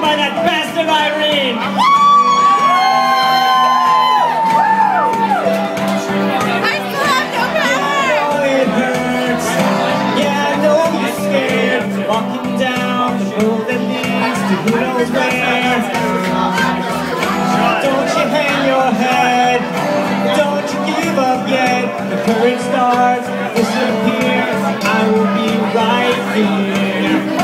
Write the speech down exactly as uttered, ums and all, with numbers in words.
by that bastard Irene! I still have no power! Oh, it hurts. Yeah, I know you're scared. Walking down the road that leads to who knows where. Don't you hang your head. Don't you give up yet. The courage starts to disappear. I will be right here.